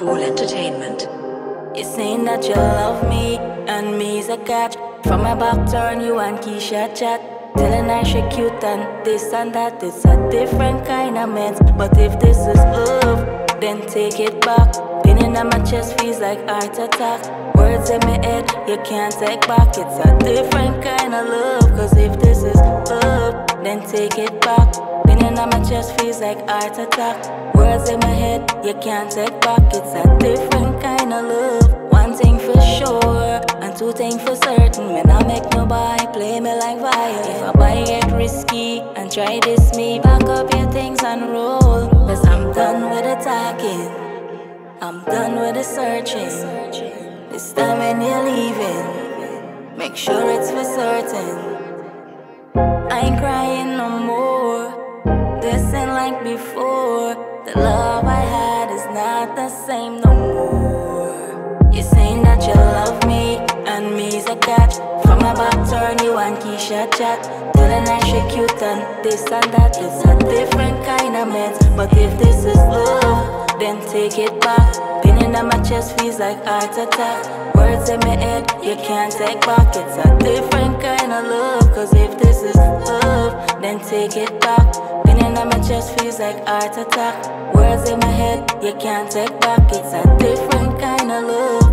Hardball Entertainment. You're saying that you love me, and me's a catch. From my back turn, you and Keisha chat. Telling her she cute and this and that. It's a different kind of mess. But if this is love, then take it back. Pain in my chest feels like heart attack. Words in my head, you can't take back. It's a different kind of love. Cause if this is love, then take it back. Pain in my chest feels like heart attack. Words in my head, you can't take back. It's a different kind of love. One thing for sure, and two things for certain. When I make no buy, play me like fire. If I buy get risky and try this me, back up your things and roll. Cause I'm done with the talking, I'm done with the searching. This time when you're leaving, make sure it's for certain. I ain't crying no more, this ain't like before. The love I had is not the same no more. You're saying that you love me, and me's a catch. From my back turn, you and Keisha chat. Telling her she cute and this and that. It's a different kind of mess. But if this is love, then take it back. Pain in my chest feels like heart attack. Words in my head, you can't take back. It's a different kind of love. Cause if this is love, then take it back. Pain in my chest feels like heart attack. Words in my head, you can't take back. It's a different kind of love.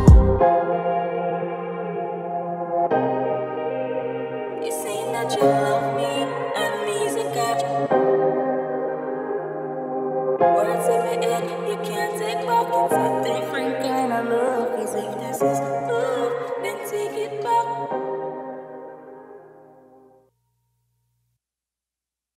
You're saying that you love me, and me's a catch. Words in my head, you can't take back. It's a different kind of love. Cause if this is